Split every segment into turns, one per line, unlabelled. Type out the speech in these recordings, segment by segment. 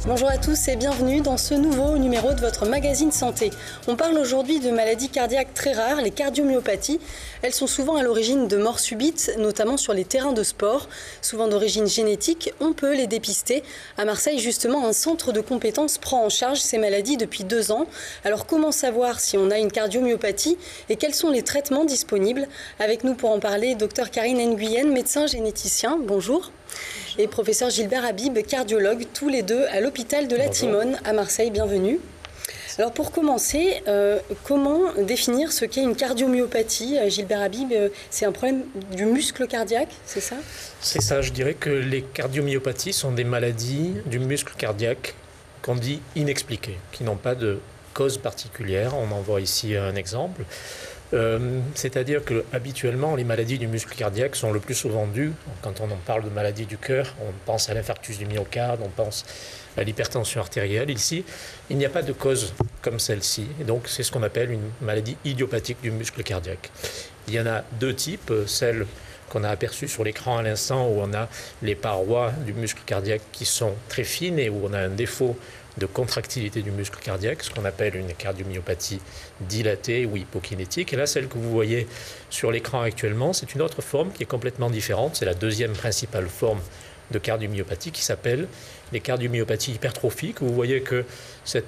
Bonjour à tous et bienvenue dans ce nouveau numéro de votre magazine santé. On parle aujourd'hui de maladies cardiaques très rares, les cardiomyopathies. Elles sont souvent à l'origine de morts subites, notamment sur les terrains de sport. Souvent d'origine génétique, on peut les dépister. À Marseille, justement, un centre de compétences prend en charge ces maladies depuis 2 ans. Alors comment savoir si on a une cardiomyopathie et quels sont les traitements disponibles? Avec nous pour en parler, Dr Karine Nguyen, médecin généticien. Bonjour. Et professeur Gilbert Habib, cardiologue, tous les deux à l'hôpital de la Timone à Marseille. Bienvenue. Alors pour commencer, comment définir ce qu'est une cardiomyopathie? Gilbert Habib, c'est un problème du muscle cardiaque, c'est ça?
C'est ça, je dirais que les cardiomyopathies sont des maladies du muscle cardiaque qu'on dit inexpliquées, qui n'ont pas de cause particulière. On en voit ici un exemple. C'est-à-dire que habituellement les maladies du muscle cardiaque sont le plus souvent dues, quand on en parle de maladies du cœur, on pense à l'infarctus du myocarde, on pense à l'hypertension artérielle. Ici, il n'y a pas de cause comme celle-ci, et donc c'est ce qu'on appelle une maladie idiopathique du muscle cardiaque. Il y en a 2 types, celle qu'on a aperçue sur l'écran à l'instant, où on a les parois du muscle cardiaque qui sont très fines et où on a un défaut de contractilité du muscle cardiaque, ce qu'on appelle une cardiomyopathie dilatée ou hypokinétique. Et là, celle que vous voyez sur l'écran actuellement, c'est une autre forme qui est complètement différente. C'est la deuxième principale forme de cardiomyopathie qui s'appelle les cardiomyopathies hypertrophiques. Vous voyez que ce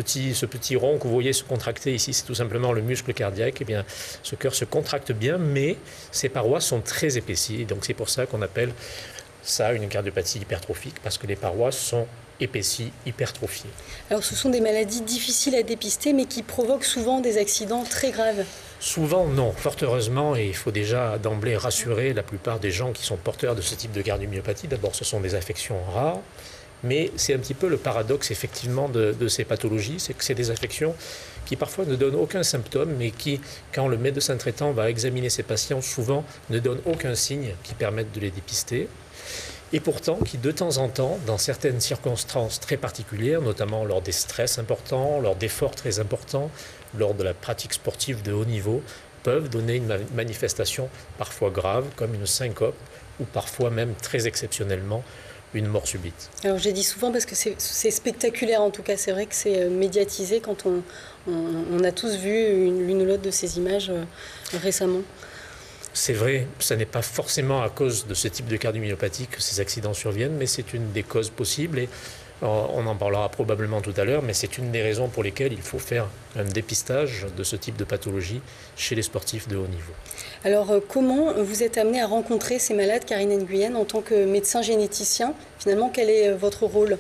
petit rond que vous voyez se contracter ici, c'est tout simplement le muscle cardiaque. Eh bien, ce cœur se contracte bien, mais ses parois sont très épaissies. Donc c'est pour ça qu'on appelle ça une cardiopathie hypertrophique, parce que les parois sont épaissies, hypertrophiées.
Alors ce sont des maladies difficiles à dépister, mais qui provoquent souvent des accidents très graves.
Souvent non, fort heureusement, et il faut déjà d'emblée rassurer la plupart des gens qui sont porteurs de ce type de cardiomyopathie. D'abord, ce sont des affections rares, mais c'est un petit peu le paradoxe effectivement de ces pathologies, c'est que c'est des affections qui parfois ne donnent aucun symptôme, mais qui, quand le médecin traitant va examiner ces patients, souvent ne donnent aucun signe qui permette de les dépister. Et pourtant, qui de temps en temps, dans certaines circonstances très particulières, notamment lors des stress importants, lors d'efforts très importants, lors de la pratique sportive de haut niveau, peuvent donner une manifestation parfois grave, comme une syncope, ou parfois même très exceptionnellement, une mort subite.
Alors j'ai dit souvent parce que c'est spectaculaire en tout cas, c'est vrai que c'est médiatisé quand on a tous vu l'une ou l'autre de ces images récemment.
C'est vrai, ce n'est pas forcément à cause de ce type de cardiomyopathie que ces accidents surviennent, mais c'est une des causes possibles et on en parlera probablement tout à l'heure, mais c'est une des raisons pour lesquelles il faut faire un dépistage de ce type de pathologie chez les sportifs de haut niveau.
Alors comment vous êtes amené à rencontrer ces malades, Karine Nguyen, en tant que médecin généticien? Finalement, quel est votre rôle?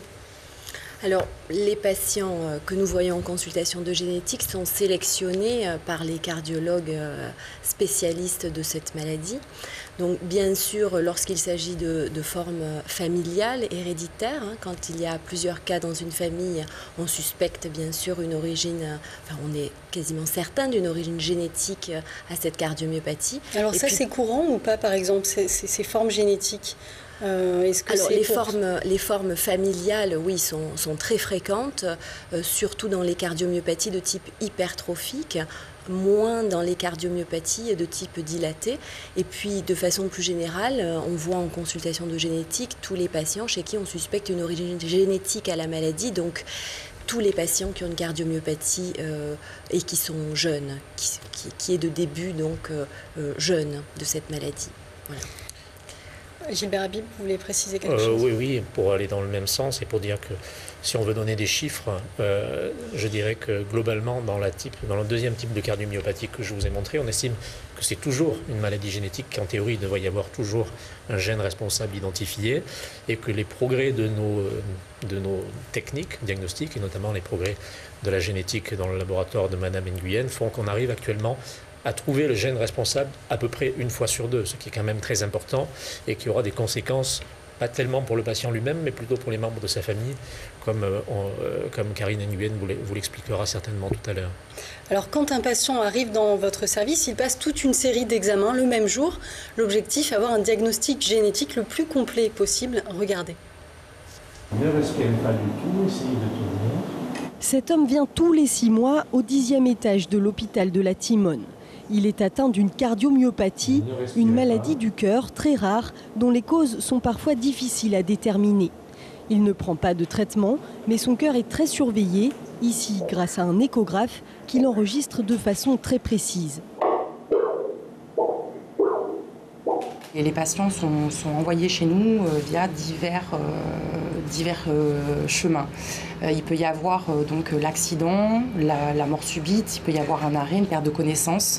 Alors, les patients que nous voyons en consultation de génétique sont sélectionnés par les cardiologues spécialistes de cette maladie. Donc, bien sûr, lorsqu'il s'agit de formes familiales, héréditaires, quand il y a plusieurs cas dans une famille, on suspecte bien sûr une origine, enfin on est quasiment certain d'une origine génétique à cette cardiomyopathie.
Alors ça, c'est courant ou pas, par exemple, ces formes génétiques?
Alors les formes familiales, oui, sont très fréquentes, surtout dans les cardiomyopathies de type hypertrophique, moins dans les cardiomyopathies de type dilaté. Et puis, de façon plus générale, on voit en consultation de génétique tous les patients chez qui on suspecte une origine génétique à la maladie, donc tous les patients qui ont une cardiomyopathie et qui sont jeunes, qui est de début donc jeune de cette maladie. Voilà.
Gilbert Habib, vous voulez préciser quelque chose?
Oui, pour aller dans le même sens et pour dire que si on veut donner des chiffres, je dirais que globalement, dans le deuxième type de cardiomyopathie que je vous ai montré, on estime que c'est toujours une maladie génétique, qu'en théorie, il devrait y avoir toujours un gène responsable identifié et que les progrès de nos techniques diagnostiques, et notamment les progrès de la génétique dans le laboratoire de Madame Nguyen, font qu'on arrive actuellement à trouver le gène responsable à peu près 1 fois sur 2, ce qui est quand même très important et qui aura des conséquences, pas tellement pour le patient lui-même, mais plutôt pour les membres de sa famille, comme Karine Nguyen vous l'expliquera certainement tout à l'heure.
Alors quand un patient arrive dans votre service, il passe toute une série d'examens le même jour. L'objectif, avoir un diagnostic génétique le plus complet possible. Regardez.
Ne risquez pas du tout, essayez de tourner.
Cet homme vient tous les 6 mois au 10e étage de l'hôpital de la Timone. Il est atteint d'une cardiomyopathie, une maladie du cœur très rare dont les causes sont parfois difficiles à déterminer. Il ne prend pas de traitement, mais son cœur est très surveillé, ici grâce à un échographe qui l'enregistre de façon très précise.
Et les patients sont envoyés chez nous via divers chemins. Il peut y avoir donc l'accident, la mort subite, il peut y avoir un arrêt, une perte de connaissance.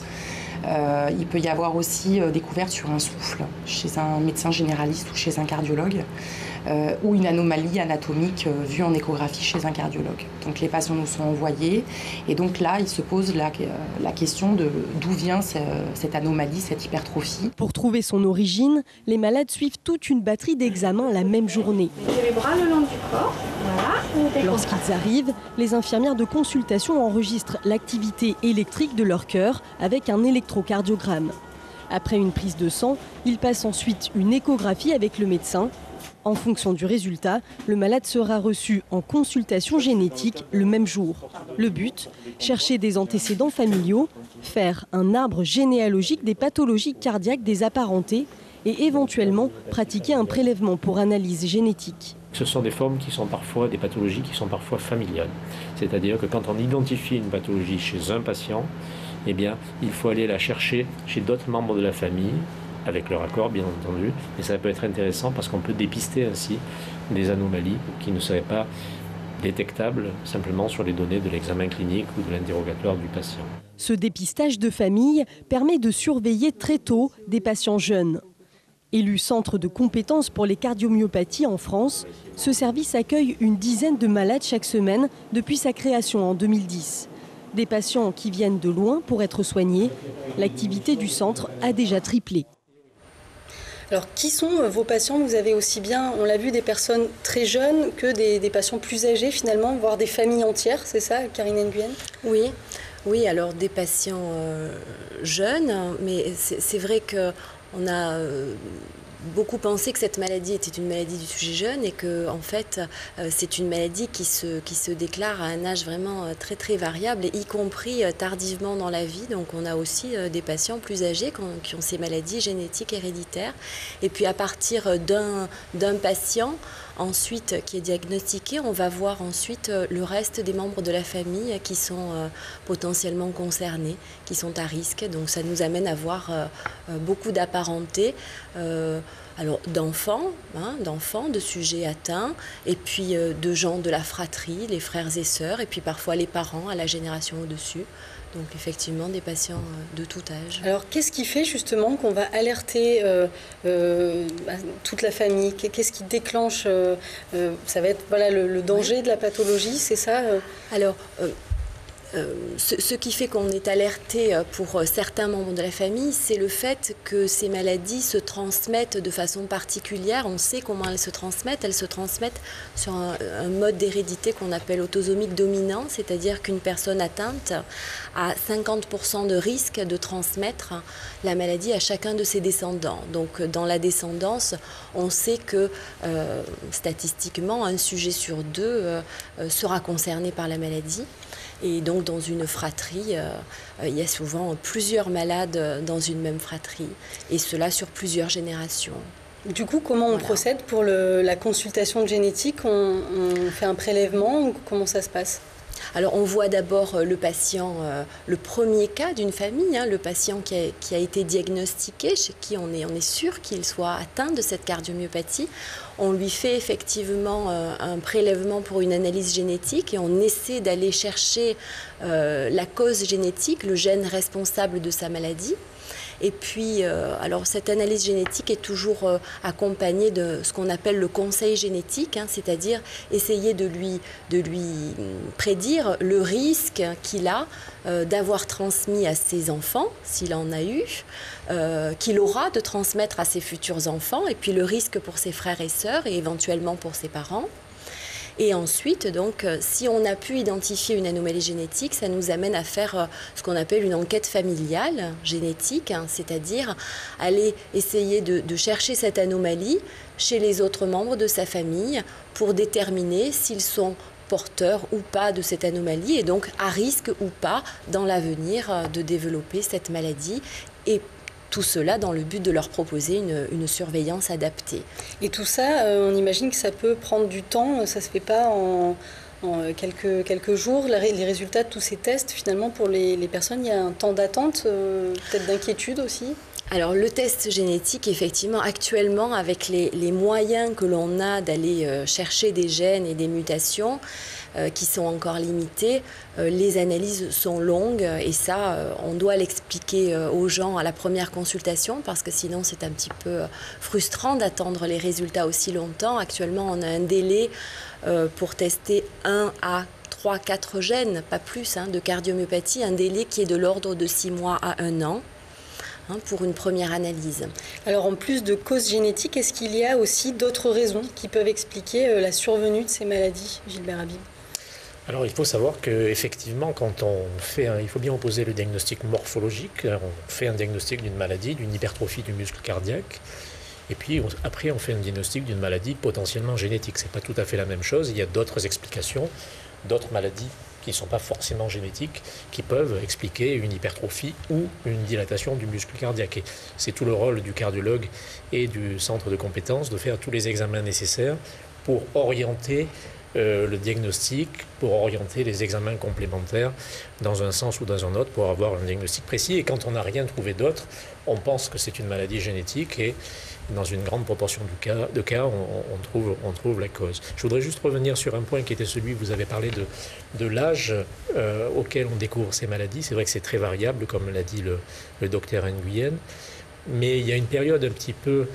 Il peut y avoir aussi découverte sur un souffle chez un médecin généraliste ou chez un cardiologue, ou une anomalie anatomique vue en échographie chez un cardiologue. Donc les patients nous sont envoyés et donc là, ils se posent la question de d'où vient cette anomalie, cette hypertrophie.
Pour trouver son origine, les malades suivent toute une batterie d'examens la même journée.
Mettez les bras le long du corps, voilà.
Lorsqu'ils arrivent, les infirmières de consultation enregistrent l'activité électrique de leur cœur avec un électrocardiogramme. Après une prise de sang, ils passent ensuite une échographie avec le médecin. En fonction du résultat, le malade sera reçu en consultation génétique le même jour. Le but, chercher des antécédents familiaux, faire un arbre généalogique des pathologies cardiaques des apparentés et éventuellement pratiquer un prélèvement pour analyse génétique.
Ce sont des formes qui sont parfois des pathologies qui sont parfois familiales. C'est-à-dire que quand on identifie une pathologie chez un patient, eh bien, il faut aller la chercher chez d'autres membres de la famille, avec leur accord bien entendu, et ça peut être intéressant parce qu'on peut dépister ainsi des anomalies qui ne seraient pas détectables simplement sur les données de l'examen clinique ou de l'interrogatoire du patient.
Ce dépistage de famille permet de surveiller très tôt des patients jeunes. Élu centre de compétences pour les cardiomyopathies en France, ce service accueille une dizaine de malades chaque semaine depuis sa création en 2010. Des patients qui viennent de loin pour être soignés. L'activité du centre a déjà triplé.
Alors, qui sont vos patients? Vous avez aussi bien, on l'a vu, des personnes très jeunes que des patients plus âgés finalement, voire des familles entières, c'est ça, Karine Nguyen?
Oui, alors des patients jeunes, mais c'est vrai qu'on a beaucoup pensé que cette maladie était une maladie du sujet jeune et que en fait c'est une maladie qui se déclare à un âge vraiment très très variable, y compris tardivement dans la vie. Donc on a aussi des patients plus âgés qui ont ces maladies génétiques héréditaires. Et puis à partir d'un patient ensuite qui est diagnostiqué, on va voir ensuite le reste des membres de la famille qui sont potentiellement concernés, qui sont à risque. Donc ça nous amène à voir beaucoup d'apparentés. Alors d'enfants, de sujets atteints, et puis de gens de la fratrie, les frères et sœurs, et puis parfois les parents à la génération au-dessus. Donc effectivement des patients de tout âge.
Alors qu'est-ce qui fait justement qu'on va alerter toute la famille? Qu'est-ce qui déclenche ça va être le danger de la pathologie, c'est ça?
Alors ce qui fait qu'on est alerté pour certains membres de la famille, c'est le fait que ces maladies se transmettent de façon particulière. On sait comment elles se transmettent. Elles se transmettent sur un mode d'hérédité qu'on appelle autosomique dominant, c'est-à-dire qu'une personne atteinte a 50% de risque de transmettre la maladie à chacun de ses descendants. Donc dans la descendance, on sait que statistiquement, un sujet sur deux sera concerné par la maladie. Et donc dans une fratrie, il y a souvent plusieurs malades dans une même fratrie, et cela sur plusieurs générations.
Du coup, comment on procède pour la consultation de génétique? On fait un prélèvement ou comment ça se passe?
Alors on voit d'abord le patient, le premier cas d'une famille, le patient qui a été diagnostiqué, chez qui on est sûr qu'il soit atteint de cette cardiomyopathie. On lui fait effectivement un prélèvement pour une analyse génétique et on essaie d'aller chercher la cause génétique, le gène responsable de sa maladie. Et puis, alors cette analyse génétique est toujours accompagnée de ce qu'on appelle le conseil génétique, c'est-à-dire essayer de lui prédire le risque qu'il a d'avoir transmis à ses enfants, s'il en a eu, qu'il aura de transmettre à ses futurs enfants, et puis le risque pour ses frères et sœurs et éventuellement pour ses parents. Et ensuite, donc, si on a pu identifier une anomalie génétique, ça nous amène à faire ce qu'on appelle une enquête familiale génétique, c'est-à-dire aller essayer de chercher cette anomalie chez les autres membres de sa famille pour déterminer s'ils sont porteurs ou pas de cette anomalie et donc à risque ou pas dans l'avenir de développer cette maladie. Et tout cela dans le but de leur proposer une surveillance adaptée.
Et tout ça, on imagine que ça peut prendre du temps, ça ne se fait pas en quelques jours. Les résultats de tous ces tests, finalement, pour les personnes, il y a un temps d'attente, peut-être d'inquiétude aussi?
Alors le test génétique, effectivement, actuellement, avec les moyens que l'on a d'aller chercher des gènes et des mutations qui sont encore limités, les analyses sont longues et ça, on doit l'expliquer aux gens à la première consultation parce que sinon c'est un petit peu frustrant d'attendre les résultats aussi longtemps. Actuellement, on a un délai pour tester 1 à 3-4 gènes, pas plus, de cardiomyopathie, un délai qui est de l'ordre de 6 mois à 1 an. Pour une première analyse.
Alors en plus de causes génétiques, est-ce qu'il y a aussi d'autres raisons qui peuvent expliquer la survenue de ces maladies, Gilbert Habib?
Alors il faut savoir qu'effectivement, quand on fait, il faut bien opposer le diagnostic morphologique, on fait un diagnostic d'une maladie, d'une hypertrophie du muscle cardiaque, et puis après on fait un diagnostic d'une maladie potentiellement génétique. Ce n'est pas tout à fait la même chose, il y a d'autres explications, d'autres maladies qui ne sont pas forcément génétiques, qui peuvent expliquer une hypertrophie ou une dilatation du muscle cardiaque. Et c'est tout le rôle du cardiologue et du centre de compétences de faire tous les examens nécessaires pour orienter le diagnostic, pour orienter les examens complémentaires dans un sens ou dans un autre, pour avoir un diagnostic précis. Et quand on n'a rien trouvé d'autre, on pense que c'est une maladie génétique et dans une grande proportion de cas, on trouve la cause. Je voudrais juste revenir sur un point qui était celui, vous avez parlé de l'âge auquel on découvre ces maladies. C'est vrai que c'est très variable, comme l'a dit le docteur Nguyen, mais il y a une période un petit peu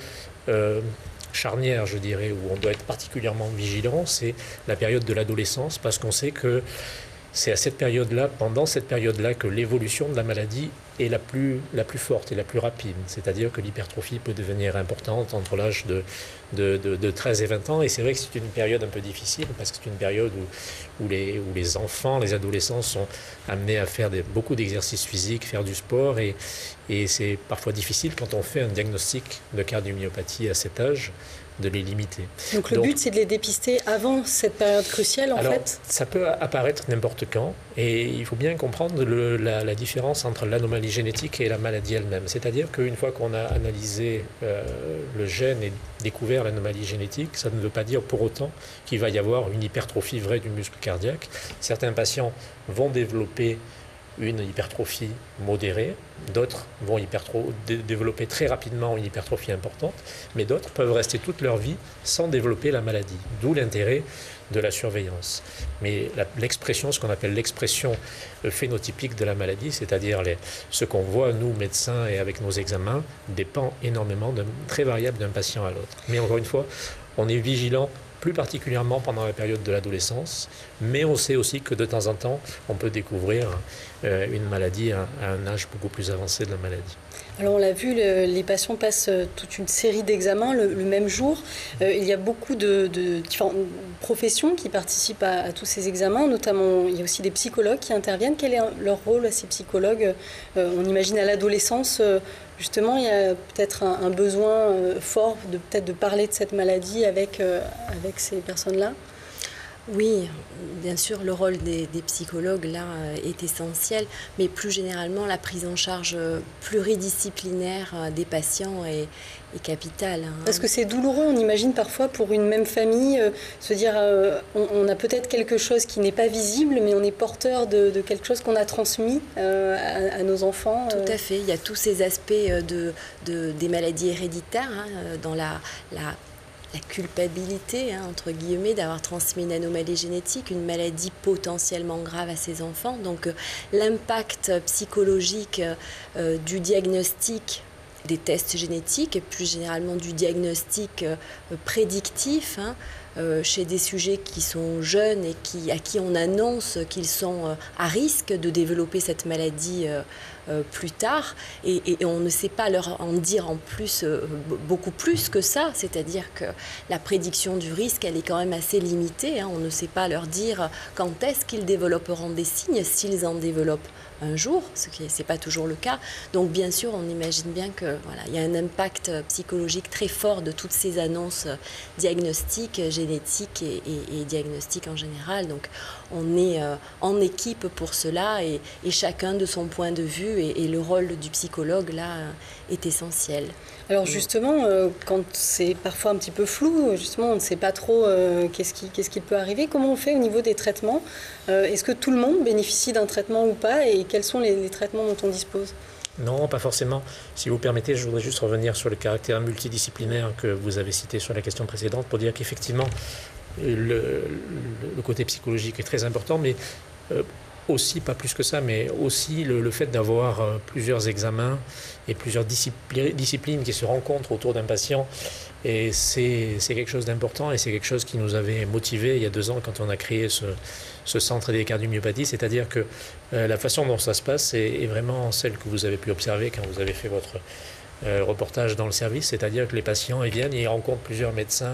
charnière, je dirais, où on doit être particulièrement vigilant, c'est la période de l'adolescence, parce qu'on sait que c'est à cette période-là, pendant cette période-là, que l'évolution de la maladie est la plus forte et la plus rapide. C'est-à-dire que l'hypertrophie peut devenir importante entre l'âge de 13 et 20 ans. Et c'est vrai que c'est une période un peu difficile, parce que c'est une période où les enfants, les adolescents sont amenés à faire beaucoup d'exercices physiques, faire du sport. Et c'est parfois difficile, quand on fait un diagnostic de cardiomyopathie à cet âge, de les limiter.
Donc le but, c'est de les dépister avant cette période cruciale, en fait?
Ça peut apparaître n'importe quand, et il faut bien comprendre la différence entre l'anomalie génétique et la maladie elle-même. C'est-à-dire qu'une fois qu'on a analysé le gène et découvert l'anomalie génétique, ça ne veut pas dire pour autant qu'il va y avoir une hypertrophie vraie du muscle cardiaque. Certains patients vont développer une hypertrophie modérée, d'autres vont développer très rapidement une hypertrophie importante, mais d'autres peuvent rester toute leur vie sans développer la maladie, d'où l'intérêt de la surveillance. Mais l'expression, ce qu'on appelle l'expression phénotypique de la maladie, c'est-à-dire ce qu'on voit, nous, médecins, et avec nos examens, dépend énormément, très variable d'un patient à l'autre. Mais encore une fois, on est vigilant plus particulièrement pendant la période de l'adolescence, mais on sait aussi que de temps en temps, on peut découvrir une maladie à un âge beaucoup plus avancé de la maladie.
Alors on l'a vu, les patients passent toute une série d'examens le même jour. Il y a beaucoup de différentes professions qui participent à tous ces examens, notamment il y a aussi des psychologues qui interviennent. Quel est leur rôle à ces psychologues? On imagine à l'adolescence, justement, il y a peut-être un besoin fort de parler de cette maladie avec ces personnes-là.
Oui, bien sûr, le rôle des psychologues là est essentiel, mais plus généralement, la prise en charge pluridisciplinaire des patients est capitale.
Parce que c'est douloureux, on imagine parfois pour une même famille, se dire on a peut-être quelque chose qui n'est pas visible, mais on est porteur de quelque chose qu'on a transmis à nos enfants.
Tout à fait, il y a tous ces aspects des maladies héréditaires dans la culpabilité, entre guillemets, d'avoir transmis une anomalie génétique, une maladie potentiellement grave à ses enfants. Donc l'impact psychologique du diagnostic, des tests génétiques et plus généralement du diagnostic prédictif chez des sujets qui sont jeunes et à qui on annonce qu'ils sont à risque de développer cette maladie plus tard, et on ne sait pas leur en dire en plus beaucoup plus que ça, c'est-à-dire que la prédiction du risque, elle est quand même assez limitée, on ne sait pas leur dire quand est-ce qu'ils développeront des signes, s'ils en développent un jour, ce qui n'est pas toujours le cas. Donc bien sûr, on imagine bien que il y a un impact psychologique très fort de toutes ces annonces diagnostiques, génétiques et diagnostiques en général. Donc on est en équipe pour cela et chacun de son point de vue et le rôle du psychologue, là, est essentiel.
Alors justement, quand c'est parfois un petit peu flou, justement, on ne sait pas trop qu'est-ce qui peut arriver, comment on fait au niveau des traitements? Est-ce que tout le monde bénéficie d'un traitement ou pas, et quels sont les traitements dont on dispose?
Non, pas forcément. Si vous permettez, je voudrais juste revenir sur le caractère multidisciplinaire que vous avez cité sur la question précédente pour dire qu'effectivement, le côté psychologique est très important, mais aussi, pas plus que ça, mais aussi le fait d'avoir plusieurs examens et plusieurs disciplines qui se rencontrent autour d'un patient. Et c'est quelque chose d'important, et c'est quelque chose qui nous avait motivés il y a 2 ans quand on a créé ce centre des cardiomyopathies, c'est-à-dire que la façon dont ça se passe est vraiment celle que vous avez pu observer quand vous avez fait votre reportage dans le service, c'est-à-dire que les patients ils viennent et ils rencontrent plusieurs médecins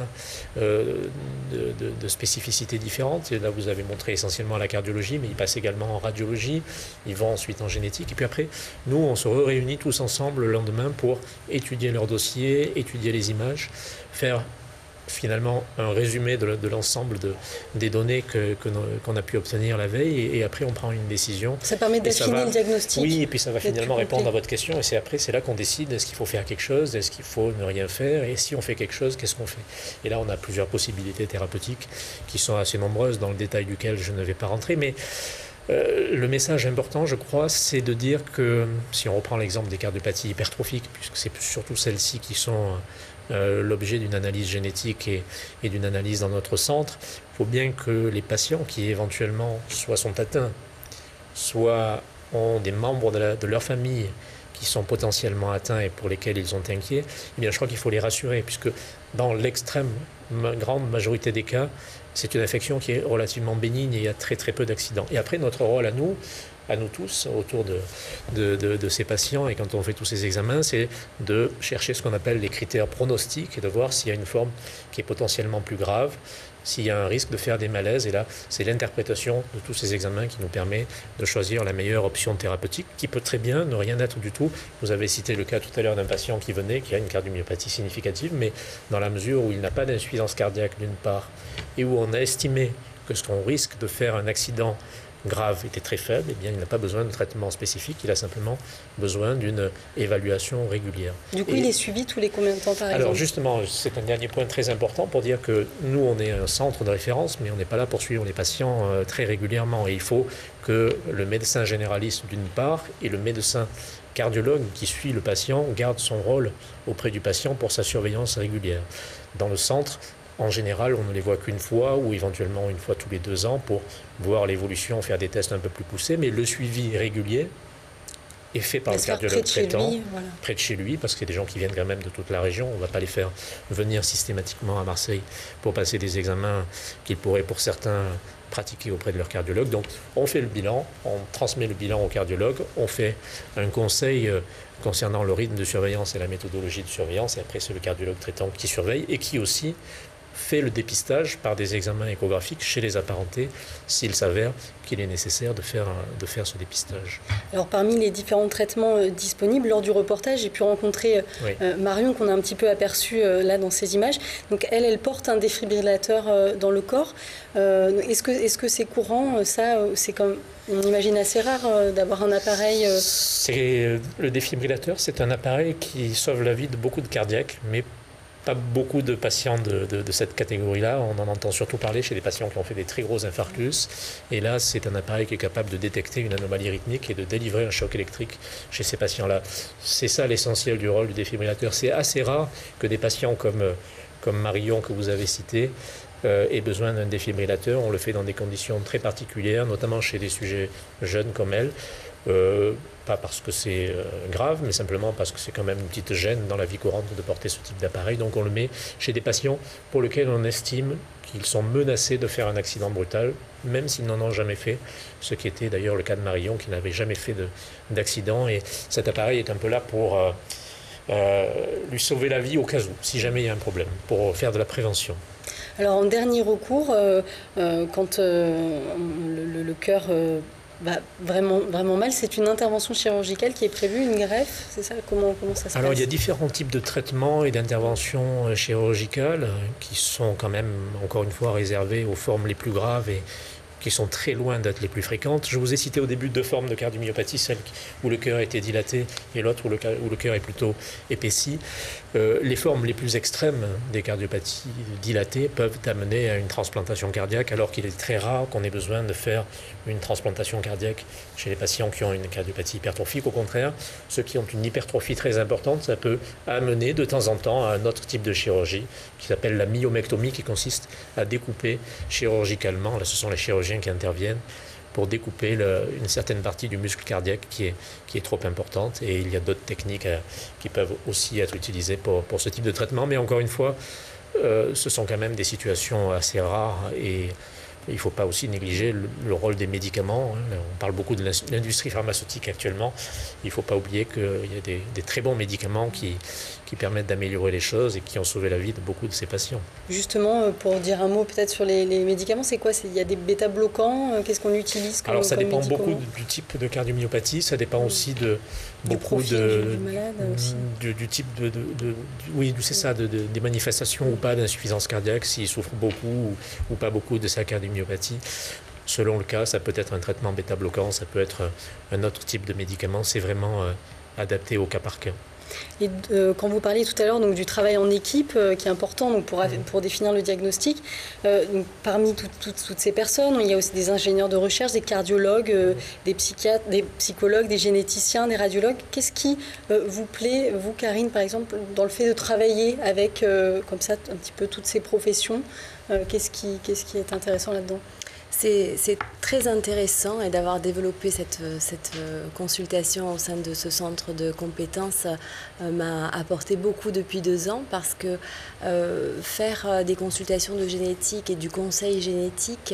de spécificités différentes. Et là, vous avez montré essentiellement la cardiologie, mais ils passent également en radiologie, ils vont ensuite en génétique. Et puis après, nous, on se réunit tous ensemble le lendemain pour étudier leur dossier, étudier les images, faire finalement un résumé de l'ensemble des données qu'on a pu obtenir la veille, et après on prend une décision.
Ça permet d'affiner le diagnostic.
Oui, et puis ça va finalement répondre à votre question, et c'est là qu'on décide, est-ce qu'il faut faire quelque chose, est-ce qu'il faut ne rien faire, et si on fait quelque chose, qu'est-ce qu'on fait? Et là on a plusieurs possibilités thérapeutiques qui sont assez nombreuses, dans le détail duquel je ne vais pas rentrer, mais le message important, je crois, c'est de dire que, si on reprend l'exemple des cardiopathies hypertrophiques, puisque c'est surtout celles-ci qui sont l'objet d'une analyse génétique et d'une analyse dans notre centre, il faut bien que les patients qui éventuellement soit sont atteints, soit ont des membres de leur famille qui sont potentiellement atteints et pour lesquels ils sont inquiets, eh bien je crois qu'il faut les rassurer, puisque dans l'extrême grande majorité des cas, c'est une affection qui est relativement bénigne et il y a très très peu d'accidents. Et après, notre rôle à nous tous, autour de ces patients, et quand on fait tous ces examens, c'est de chercher ce qu'on appelle les critères pronostiques et de voir s'il y a une forme qui est potentiellement plus grave, s'il y a un risque de faire des malaises. Et là, c'est l'interprétation de tous ces examens qui nous permet de choisir la meilleure option thérapeutique, qui peut très bien ne rien être du tout. Vous avez cité le cas tout à l'heure d'un patient qui venait, qui a une cardiomyopathie significative, mais dans la mesure où il n'a pas d'insuffisance cardiaque d'une part, et où on a estimé que son risque de faire un accident grave était très faible, eh bien, il n'a pas besoin de traitement spécifique, il a simplement besoin d'une évaluation régulière.
Du coup, il est suivi tous les combien de temps par exemple?
Alors justement, c'est un dernier point très important pour dire que nous, on est un centre de référence, mais on n'est pas là pour suivre les patients très régulièrement. Et il faut que le médecin généraliste d'une part et le médecin cardiologue qui suit le patient garde son rôle auprès du patient pour sa surveillance régulière. Dans le centre, en général, on ne les voit qu'une fois ou éventuellement une fois tous les 2 ans pour voir l'évolution, faire des tests un peu plus poussés, mais le suivi régulier est fait par le cardiologue traitant, près de chez lui, parce qu'il y a des gens qui viennent quand même de toute la région. On ne va pas les faire venir systématiquement à Marseille pour passer des examens qu'ils pourraient pour certains pratiquer auprès de leur cardiologue. Donc on fait le bilan, on transmet le bilan au cardiologue, on fait un conseil concernant le rythme de surveillance et la méthodologie de surveillance, et après c'est le cardiologue traitant qui surveille et qui aussi fait le dépistage par des examens échographiques chez les apparentés s'il s'avère qu'il est nécessaire de faire ce dépistage.
Alors parmi les différents traitements disponibles, lors du reportage, j'ai pu rencontrer Marion, qu'on a un petit peu aperçue là dans ces images. Donc elle porte un défibrillateur dans le corps. Est-ce que c'est courant? Ça, c'est comme... On imagine assez rare d'avoir un appareil...
Le défibrillateur, c'est un appareil qui sauve la vie de beaucoup de cardiaques, mais pas beaucoup de patients de cette catégorie-là. On en entend surtout parler chez des patients qui ont fait des très gros infarctus. Et là, c'est un appareil qui est capable de détecter une anomalie rythmique et de délivrer un choc électrique chez ces patients-là. C'est ça l'essentiel du rôle du défibrillateur. C'est assez rare que des patients comme Marion que vous avez cité aient besoin d'un défibrillateur. On le fait dans des conditions très particulières, notamment chez des sujets jeunes comme elle. Pas parce que c'est grave, mais simplement parce que c'est quand même une petite gêne dans la vie courante de porter ce type d'appareil. Donc on le met chez des patients pour lesquels on estime qu'ils sont menacés de faire un accident brutal, même s'ils n'en ont jamais fait, ce qui était d'ailleurs le cas de Marion, qui n'avait jamais fait d'accident. Et cet appareil est un peu là pour lui sauver la vie au cas où, si jamais il y a un problème, pour faire de la prévention.
Alors en dernier recours, quand le cœur... vraiment mal, c'est une intervention chirurgicale qui est prévue, une greffe, c'est ça? Comment ça se passe?
Alors il y a différents types de traitements et d'interventions chirurgicales qui sont quand même, encore une fois, réservés aux formes les plus graves et qui sont très loin d'être les plus fréquentes. Je vous ai cité au début 2 formes de cardiomyopathie, celle où le cœur était dilaté et l'autre où le cœur est plutôt épaissi. Les formes les plus extrêmes des cardiopathies dilatées peuvent amener à une transplantation cardiaque, alors qu'il est très rare qu'on ait besoin de faire une transplantation cardiaque chez les patients qui ont une cardiopathie hypertrophique. Au contraire, ceux qui ont une hypertrophie très importante, ça peut amener de temps en temps à un autre type de chirurgie qui s'appelle la myomectomie, qui consiste à découper chirurgicalement, là ce sont les chirurgiens qui interviennent, pour découper une certaine partie du muscle cardiaque qui est trop importante. Et il y a d'autres techniques qui peuvent aussi être utilisées pour ce type de traitement. Mais encore une fois, ce sont quand même des situations assez rares et il ne faut pas aussi négliger le rôle des médicaments. On parle beaucoup de l'industrie pharmaceutique actuellement. Il ne faut pas oublier qu'il y a des très bons médicaments qui permettent d'améliorer les choses et qui ont sauvé la vie de beaucoup de ces patients.
Justement, pour dire un mot peut-être sur les médicaments, c'est quoi? Il y a des bêta-bloquants? Qu'est-ce qu'on utilise comme,
Alors ça dépend
médicament?
beaucoup du type de cardiomyopathie, ça dépend aussi de beaucoup
du malade aussi.
Du type oui, c'est ça, des manifestations ou pas d'insuffisance cardiaque, s'il souffre beaucoup ou pas beaucoup de sa cardiomyopathie. Selon le cas, ça peut être un traitement bêta-bloquant, ça peut être un autre type de médicament, c'est vraiment adapté au cas par cas.
Et quand vous parliez tout à l'heure du travail en équipe qui est important donc pour définir le diagnostic, donc parmi toutes ces personnes, il y a aussi des ingénieurs de recherche, des cardiologues, des psychiatres, des psychologues, des généticiens, des radiologues. Qu'est-ce qui vous plaît, vous Karine par exemple, dans le fait de travailler avec comme ça un petit peu toutes ces professions? Qu'est-ce qui est intéressant là-dedans?
C'est très intéressant et d'avoir développé cette consultation au sein de ce centre de compétences m'a apporté beaucoup depuis 2 ans parce que faire des consultations de génétique et du conseil génétique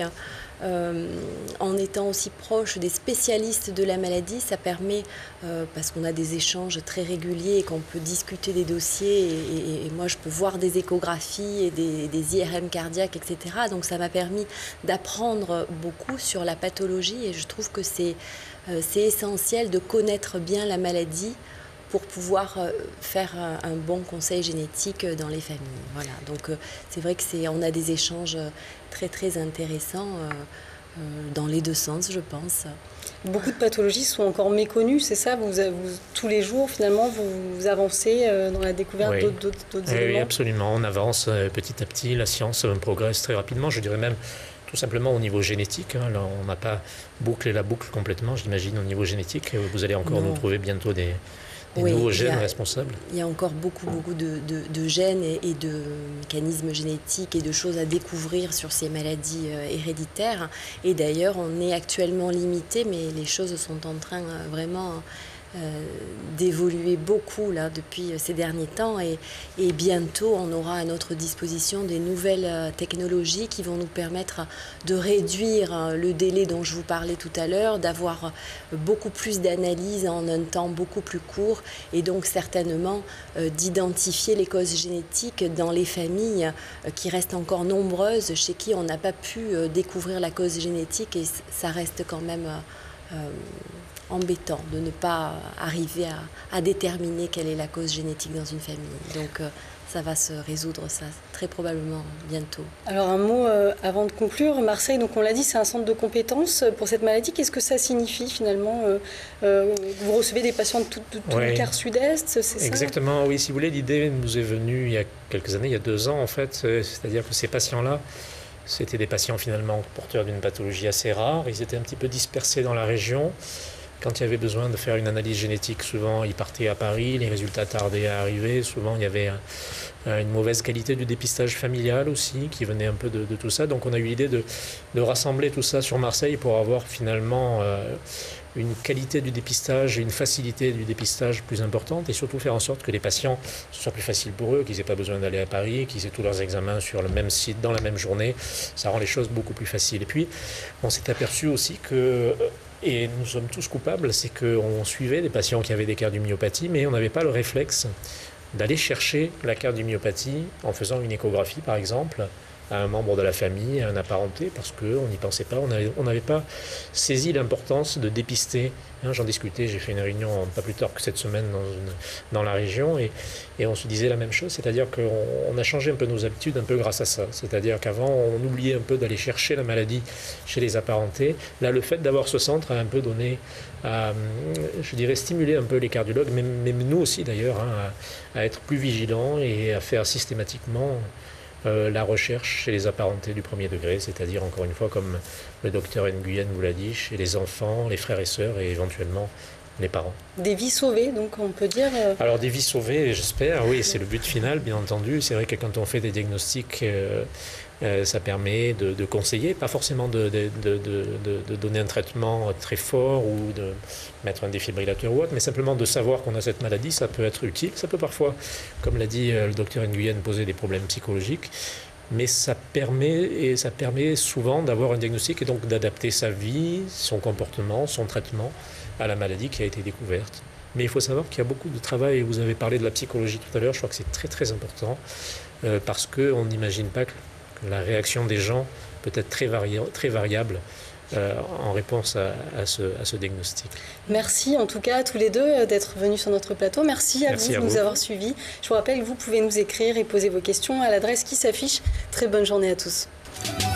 en étant aussi proche des spécialistes de la maladie, ça permet, parce qu'on a des échanges très réguliers et qu'on peut discuter des dossiers et moi je peux voir des échographies et des IRM cardiaques, etc. Donc ça m'a permis d'apprendre beaucoup sur la pathologie et je trouve que c'est essentiel de connaître bien la maladie pour pouvoir faire un bon conseil génétique dans les familles. Voilà. Donc c'est vrai qu'on a des échanges très très intéressants dans les 2 sens, je pense.
Beaucoup de pathologies sont encore méconnues, c'est ça? Vous, tous les jours, finalement, vous avancez dans la découverte d'autres éléments?
Oui, absolument. On avance petit à petit. La science progresse très rapidement. Je dirais même tout simplement au niveau génétique. Là, on n'a pas bouclé la boucle complètement, j'imagine, au niveau génétique. Vous allez encore nous trouver bientôt des nouveaux gènes responsables.
Il y a encore beaucoup de gènes et de mécanismes génétiques et de choses à découvrir sur ces maladies héréditaires. Et d'ailleurs, on est actuellement limité, mais les choses sont en train vraiment d'évoluer beaucoup là, depuis ces derniers temps et bientôt on aura à notre disposition des nouvelles technologies qui vont nous permettre de réduire le délai dont je vous parlais tout à l'heure, d'avoir beaucoup plus d'analyses en un temps beaucoup plus court et donc certainement d'identifier les causes génétiques dans les familles qui restent encore nombreuses, chez qui on n'a pas pu découvrir la cause génétique et ça reste quand même embêtant de ne pas arriver à déterminer quelle est la cause génétique dans une famille. Donc ça va se résoudre, ça, très probablement bientôt.
Alors un mot avant de conclure. Marseille, donc on l'a dit, c'est un centre de compétences pour cette maladie. Qu'est-ce que ça signifie finalement? Vous recevez des patients de tout le quart sud-est, c'est ça?
Exactement, oui. Si vous voulez, l'idée nous est venue il y a quelques années, il y a 2 ans en fait. C'est-à-dire que ces patients-là, c'était des patients finalement porteurs d'une pathologie assez rare. Ils étaient un petit peu dispersés dans la région. Quand il y avait besoin de faire une analyse génétique, souvent ils partaient à Paris, les résultats tardaient à arriver. Souvent il y avait une mauvaise qualité du dépistage familial aussi, qui venait un peu de tout ça. Donc on a eu l'idée de rassembler tout ça sur Marseille pour avoir finalement une qualité du dépistage et une facilité du dépistage plus importante et surtout faire en sorte que les patients, ce soit plus facile pour eux, qu'ils n'aient pas besoin d'aller à Paris, qu'ils aient tous leurs examens sur le même site, dans la même journée. Ça rend les choses beaucoup plus faciles. Et puis on s'est aperçu aussi que... Et nous sommes tous coupables, c'est qu'on suivait des patients qui avaient des cardiomyopathies, mais on n'avait pas le réflexe d'aller chercher la cardiomyopathie en faisant une échographie, par exemple, un membre de la famille, à un apparenté, parce qu'on n'y pensait pas, on n'avait pas saisi l'importance de dépister. J'en discutais, j'ai fait une réunion pas plus tard que cette semaine dans la région, et on se disait la même chose, c'est-à-dire qu'on a changé un peu nos habitudes un peu grâce à ça. C'est-à-dire qu'avant, on oubliait un peu d'aller chercher la maladie chez les apparentés. Là, le fait d'avoir ce centre a un peu donné, je dirais, stimuler un peu les cardiologues, mais nous aussi d'ailleurs, à être plus vigilants et à faire systématiquement la recherche chez les apparentés du premier degré, c'est-à-dire, encore une fois, comme le docteur Nguyen vous l'a dit, chez les enfants, les frères et sœurs et éventuellement les parents.
Des vies sauvées, donc on peut dire...
Alors des vies sauvées, j'espère, oui, c'est le but final, bien entendu. C'est vrai que quand on fait des diagnostics, ça permet de conseiller, pas forcément de donner un traitement très fort ou de mettre un défibrillateur ou autre, mais simplement de savoir qu'on a cette maladie, ça peut être utile. Ça peut parfois, comme l'a dit le docteur Nguyen, poser des problèmes psychologiques, mais ça permet souvent d'avoir un diagnostic et donc d'adapter sa vie, son comportement, son traitement à la maladie qui a été découverte. Mais il faut savoir qu'il y a beaucoup de travail, et vous avez parlé de la psychologie tout à l'heure, je crois que c'est très très important, parce qu'on n'imagine pas que la réaction des gens peut être très variable en réponse à ce diagnostic.
Merci en tout cas à tous les deux d'être venus sur notre plateau. Merci à vous de nous avoir suivis. Je vous rappelle que vous pouvez nous écrire et poser vos questions à l'adresse qui s'affiche. Très bonne journée à tous.